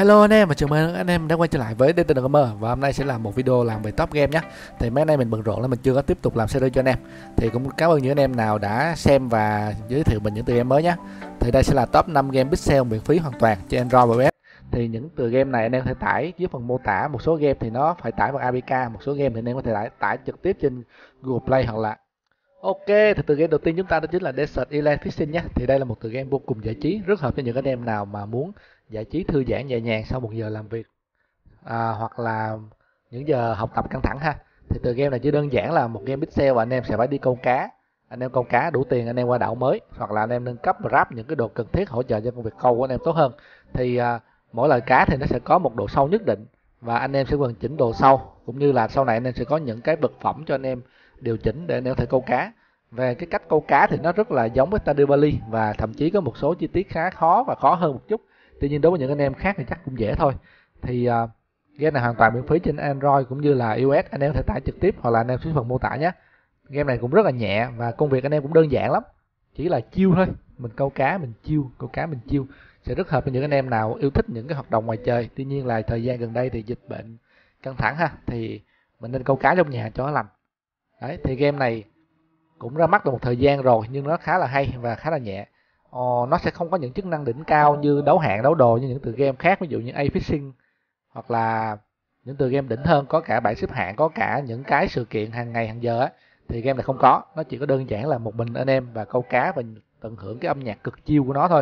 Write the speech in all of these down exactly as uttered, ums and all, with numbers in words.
Hello anh em, và chào mừng anh em đã quay trở lại với Dayton Gamer. Và hôm nay sẽ là một video làm về top game nhé. Thì mấy nay mình bận rộn nên mình chưa có tiếp tục làm series cho anh em. Thì cũng cảm ơn những anh em nào đã xem và giới thiệu mình những tựa game mới nhé. Thì đây sẽ là top năm game pixel miễn phí hoàn toàn trên Android và iOS. Thì những tựa game này anh em có thể tải dưới phần mô tả. Một số game thì nó phải tải bằng a pê ca, một số game thì anh em có thể tải, tải trực tiếp trên Google Play hoặc là Ok, thì tựa game đầu tiên chúng ta đó chính là Desert Island Fishing nhé. Thì đây là một tựa game vô cùng giải trí, rất hợp cho những anh em nào mà muốn giải trí thư giãn nhẹ nhàng sau một giờ làm việc à, hoặc là những giờ học tập căng thẳng ha. Thì tựa game này chỉ đơn giản là một game pixel và anh em sẽ phải đi câu cá. Anh em câu cá đủ tiền anh em qua đảo mới, hoặc là anh em nâng cấp và ráp những cái đồ cần thiết hỗ trợ cho công việc câu của anh em tốt hơn. Thì à, mỗi loại cá thì nó sẽ có một độ sâu nhất định và anh em sẽ cần chỉnh độ sâu, cũng như là sau này anh em sẽ có những cái vật phẩm cho anh em điều chỉnh để anh em có thể câu cá. Về cái cách câu cá thì nó rất là giống với Stardew Valley và thậm chí có một số chi tiết khá khó và khó hơn một chút. Tuy nhiên đối với những anh em khác thì chắc cũng dễ thôi. Thì uh, game này hoàn toàn miễn phí trên Android cũng như là iOS, anh em có thể tải trực tiếp hoặc là anh em xuống phần mô tả nhé. Game này cũng rất là nhẹ và công việc anh em cũng đơn giản lắm, chỉ là chill thôi, mình câu cá mình chill, câu cá mình chill sẽ rất hợp với những anh em nào yêu thích những cái hoạt động ngoài trời. Tuy nhiên là thời gian gần đây thì dịch bệnh căng thẳng ha, thì mình nên câu cá trong nhà cho nó lành. Đấy, thì game này cũng ra mắt được một thời gian rồi nhưng nó khá là hay và khá là nhẹ. Ờ, nó sẽ không có những chức năng đỉnh cao như đấu hạng đấu đồ như những tựa game khác, ví dụ như A-Fishing hoặc là những tựa game đỉnh hơn có cả bảng xếp hạng, có cả những cái sự kiện hàng ngày hàng giờ á. Thì game này không có, nó chỉ có đơn giản là một mình anh em và câu cá và tận hưởng cái âm nhạc cực chill của nó thôi.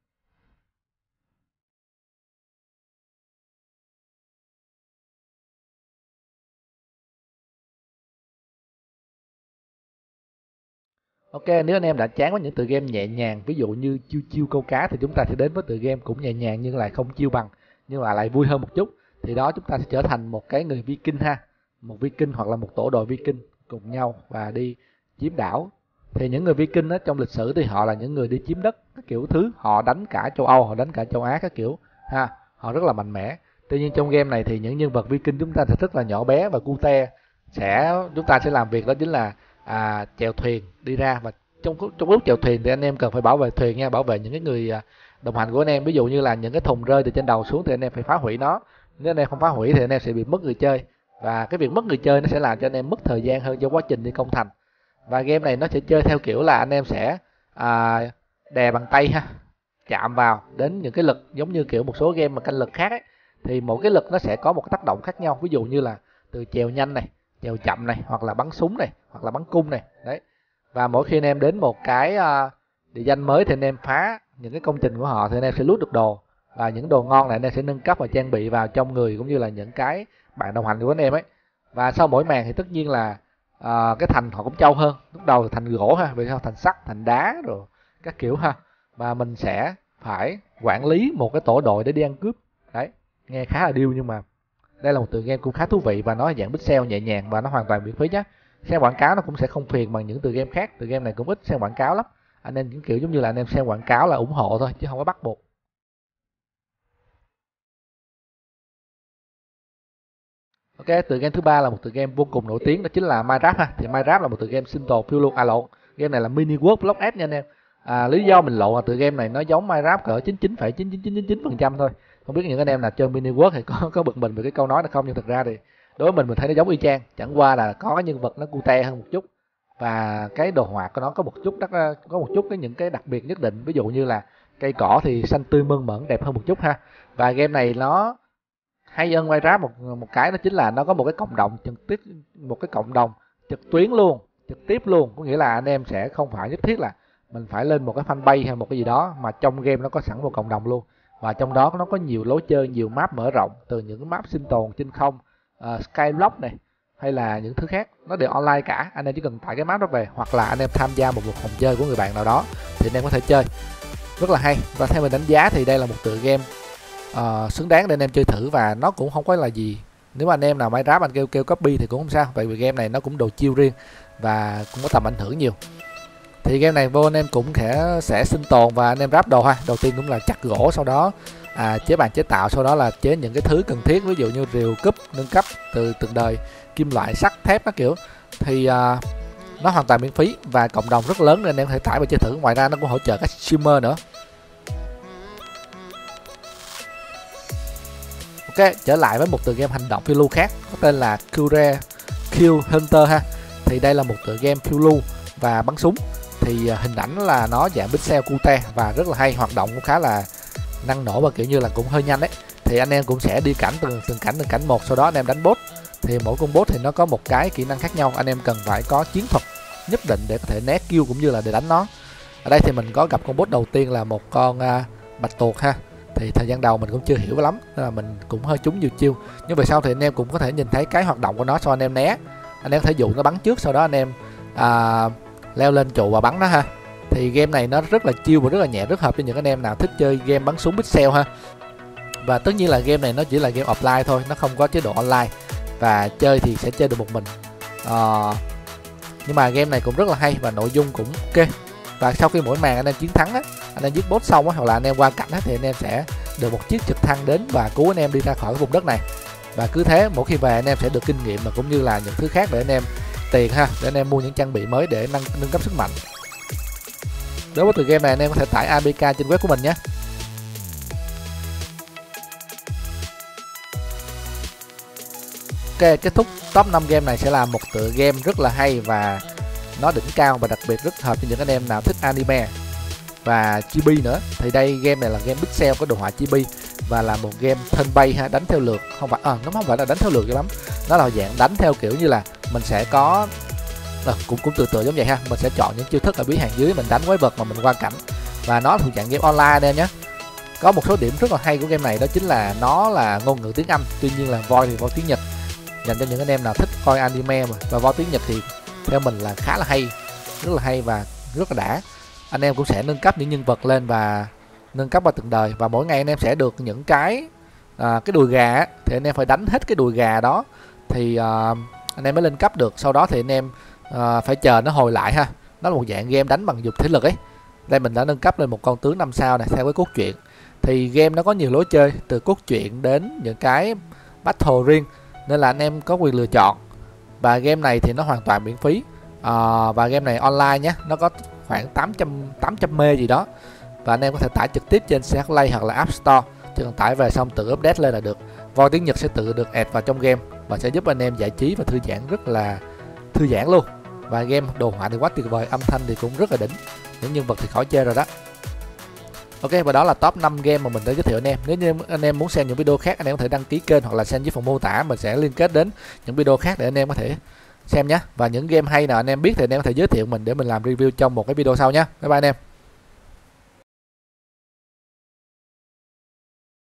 Ok, nếu anh em đã chán với những tựa game nhẹ nhàng, ví dụ như chiêu chiêu câu cá, thì chúng ta sẽ đến với tựa game cũng nhẹ nhàng nhưng lại không chiêu bằng, nhưng mà lại vui hơn một chút. Thì đó, chúng ta sẽ trở thành một cái người Viking ha, một Viking hoặc là một tổ đội Viking cùng nhau và đi chiếm đảo. Thì những người Viking á, trong lịch sử thì họ là những người đi chiếm đất, các kiểu thứ, họ đánh cả châu Âu, họ đánh cả châu Á các kiểu ha, họ rất là mạnh mẽ. Tuy nhiên trong game này thì những nhân vật Viking chúng ta sẽ rất là nhỏ bé và cute, sẽ chúng ta sẽ làm việc đó chính là à, chèo thuyền đi ra. Và trong trong lúc chèo thuyền thì anh em cần phải bảo vệ thuyền nha, bảo vệ những cái người đồng hành của anh em. Ví dụ như là những cái thùng rơi từ trên đầu xuống thì anh em phải phá hủy nó, nếu anh em không phá hủy thì anh em sẽ bị mất người chơi, và cái việc mất người chơi nó sẽ làm cho anh em mất thời gian hơn trong quá trình đi công thành. Và game này nó sẽ chơi theo kiểu là anh em sẽ à, đè bằng tay ha, chạm vào đến những cái lực giống như kiểu một số game mà canh lực khác ấy. Thì mỗi cái lực nó sẽ có một cái tác động khác nhau, ví dụ như là từ chèo nhanh này, chèo chậm này, hoặc là bắn súng này, hoặc là bắn cung này. Đấy, và mỗi khi anh em đến một cái uh, địa danh mới thì anh em phá những cái công trình của họ thì anh em sẽ lút được đồ, và những đồ ngon này anh em sẽ nâng cấp và trang bị vào trong người cũng như là những cái bạn đồng hành của anh em ấy. Và sau mỗi màn thì tất nhiên là uh, cái thành họ cũng trâu hơn. Lúc đầu thành gỗ ha, về sau thành sắt, thành đá rồi các kiểu ha, và mình sẽ phải quản lý một cái tổ đội để đi ăn cướp. Đấy, nghe khá là điêu nhưng mà đây là một tựa game cũng khá thú vị và nó dạng pixel nhẹ nhàng và nó hoàn toàn miễn phí nhé. Xem quảng cáo nó cũng sẽ không phiền bằng những tựa game khác, tựa game này cũng ít xem quảng cáo lắm. Anh em những kiểu giống như là anh em xem quảng cáo là ủng hộ thôi chứ không có bắt buộc. Ok, tựa game thứ ba là một tựa game vô cùng nổi tiếng, đó chính là Minecraft ha. Thì Minecraft là một tựa game sinh tồn phiêu lưu, à lộn, game này là mini world block ép nha anh em. À, lý do mình lộ là tựa game này nó giống Minecraft cỡ chín mươi chín phẩy chín chín chín chín chín phần trăm thôi. Không biết những anh em nào chơi mini world thì có có bực mình về cái câu nói này không, nhưng thực ra thì đối với mình mình thấy nó giống y chang, chẳng qua là có cái nhân vật nó cute hơn một chút và cái đồ họa của nó có một chút đắc, có một chút cái những cái đặc biệt nhất định, ví dụ như là cây cỏ thì xanh tươi mơn mởn đẹp hơn một chút ha. Và game này nó hay hơn Minecraft một một cái đó chính là nó có một cái cộng đồng trực tiếp, một cái cộng đồng trực tuyến luôn, trực tiếp luôn, có nghĩa là anh em sẽ không phải nhất thiết là mình phải lên một cái fanpage hay một cái gì đó, mà trong game nó có sẵn một cộng đồng luôn. Và trong đó nó có nhiều lối chơi, nhiều map mở rộng, từ những cái map sinh tồn trên không, uh, Skyblock này hay là những thứ khác, nó đều online cả. Anh em chỉ cần tải cái map đó về, hoặc là anh em tham gia một một phòng chơi của người bạn nào đó thì anh em có thể chơi, rất là hay. Và theo mình đánh giá thì đây là một tựa game uh, xứng đáng để anh em chơi thử, và nó cũng không có là gì. Nếu mà anh em nào Minecraft anh kêu kêu copy thì cũng không sao, tại vì game này nó cũng đồ chiêu riêng và cũng có tầm ảnh hưởng nhiều. Thì game này vô anh em cũng sẽ sẽ sinh tồn và anh em ráp đồ ha. Đầu tiên cũng là chặt gỗ, sau đó à, chế bàn chế tạo, sau đó là chế những cái thứ cần thiết, ví dụ như rìu, cúp, nâng cấp từ từng đời, kim loại, sắt, thép các kiểu. Thì à, nó hoàn toàn miễn phí và cộng đồng rất lớn nên anh em có thể tải và chơi thử. Ngoài ra nó cũng hỗ trợ các streamer nữa. Ok, trở lại với một tựa game hành động phiêu lưu khác có tên là Cure Kill Hunter ha. Thì đây là một tựa game phiêu lưu và bắn súng. Thì uh, hình ảnh là nó dạng pixel cute và rất là hay, hoạt động cũng khá là năng nổ và kiểu như là cũng hơi nhanh đấy. Thì anh em cũng sẽ đi cảnh từng từng cảnh từng cảnh một, sau đó anh em đánh boss. Thì mỗi con boss thì nó có một cái kỹ năng khác nhau, anh em cần phải có chiến thuật nhất định để có thể né kill cũng như là để đánh nó. Ở đây thì mình có gặp con boss đầu tiên là một con uh, bạch tuộc ha. Thì thời gian đầu mình cũng chưa hiểu lắm nên là mình cũng hơi trúng nhiều chiêu, nhưng về sau thì anh em cũng có thể nhìn thấy cái hoạt động của nó, sau anh em né, anh em có thể dụ nó bắn trước, sau đó anh em à, leo lên trụ và bắn nó ha. Thì game này nó rất là chill và rất là nhẹ, rất hợp cho những anh em nào thích chơi game bắn súng pixel ha. Và tất nhiên là game này nó chỉ là game offline thôi, nó không có chế độ online và chơi thì sẽ chơi được một mình. à, nhưng mà game này cũng rất là hay và nội dung cũng ok. Và sau khi mỗi màn anh em chiến thắng á, anh em giết boss xong á, hoặc là anh em qua cảnh á, thì anh em sẽ được một chiếc trực thăng đến và cứu anh em đi ra khỏi cái vùng đất này. Và cứ thế mỗi khi về anh em sẽ được kinh nghiệm và cũng như là những thứ khác để anh em tiền ha, để anh em mua những trang bị mới để nâng nâng cấp sức mạnh. Đối với tựa game này anh em có thể tải a pê ca trên web của mình nhé. Ok, kết thúc top năm game này sẽ là một tựa game rất là hay và nó đỉnh cao và đặc biệt rất hợp cho những anh em nào thích anime và chibi nữa. Thì đây game này là game pixel có đồ họa chibi và là một game turn based ha, đánh theo lượt, không phải à, nó không phải là đánh theo lượt cho lắm, nó là dạng đánh theo kiểu như là mình sẽ có à, cũng cũng tự tự giống vậy ha, mình sẽ chọn những chiêu thức ở phía hàng dưới, mình đánh quái vật mà mình qua cảnh, và nó thuộc dạng game online đây nhé. Có một số điểm rất là hay của game này đó chính là nó là ngôn ngữ tiếng Anh, tuy nhiên là voice thì voice tiếng Nhật, dành cho những anh em nào thích coi anime mà. Và voice tiếng Nhật thì theo mình là khá là hay, rất là hay và rất là đã. Anh em cũng sẽ nâng cấp những nhân vật lên và nâng cấp qua từng đời, và mỗi ngày anh em sẽ được những cái à, cái đùi gà á, thì anh em phải đánh hết cái đùi gà đó thì à, anh em mới lên cấp được. Sau đó thì anh em à, phải chờ nó hồi lại ha. Nó là một dạng game đánh bằng dục thể lực ấy. Đây mình đã nâng cấp lên một con tướng năm sao này theo cái cốt truyện. Thì game nó có nhiều lối chơi, từ cốt truyện đến những cái battle riêng, nên là anh em có quyền lựa chọn. Và game này thì nó hoàn toàn miễn phí. À, và game này online nhé, nó có khoảng tám trăm mê gì đó, và anh em có thể tải trực tiếp trên xê hát Play hoặc là App Store, chỉ cần tải về xong tự update lên là được. Voice tiếng Nhật sẽ tự được add vào trong game và sẽ giúp anh em giải trí và thư giãn rất là thư giãn luôn. Và game đồ họa thì quá tuyệt vời, âm thanh thì cũng rất là đỉnh, những nhân vật thì khỏi chơi rồi đó. Ok, và đó là top năm game mà mình đã giới thiệu anh em. Nếu như anh em muốn xem những video khác, anh em có thể đăng ký kênh hoặc là xem dưới phần mô tả, mình sẽ liên kết đến những video khác để anh em có thể xem nhé. Và những game hay nào anh em biết thì anh em có thể giới thiệu mình để mình làm review trong một cái video sau nhé. Bye bye anh em.